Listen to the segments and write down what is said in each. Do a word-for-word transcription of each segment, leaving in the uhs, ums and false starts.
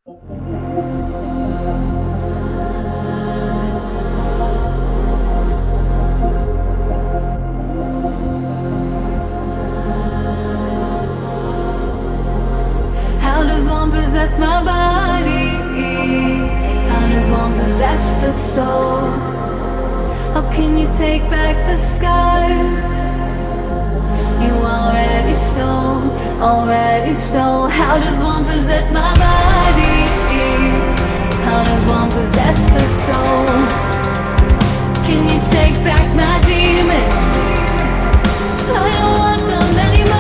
How does one possess my body? How does one possess the soul? How can you take back the skies you already stole, already stole? How does one possess my body? How does one possess the soul? Can you take back my demons? I don't want them anymore.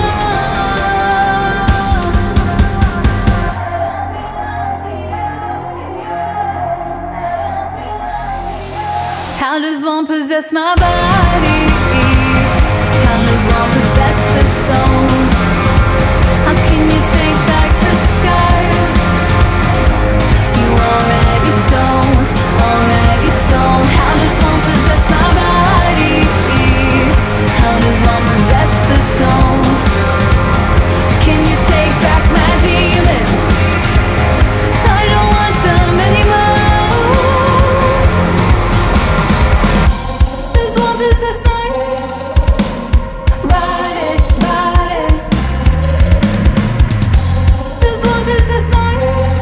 How does one possess my body? How does one possess the soul? How can you take back the skies you already stole, already stole? How does one possess my body? How does one possess the soul? Can you take back my demons? I don't want them anymore. Does one possess my body, body? Does one possess my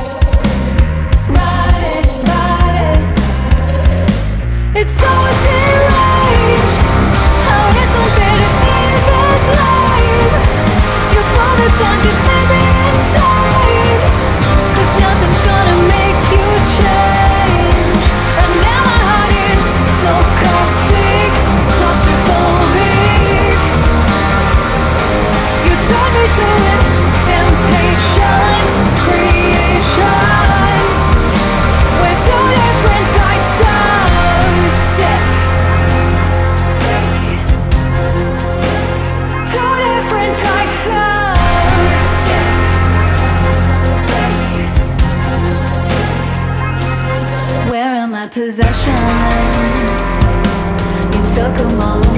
body, body? It's so deranged how it's all better even life. You fall the times you live inside, 'cause nothing's gonna make you change. And now my heart is so caustic, claustrophobic. You turn me to an impatient creation. We're two different types of sick, sick, sick. Two different types of sick, sick, sick. Where are my possessions? You took them all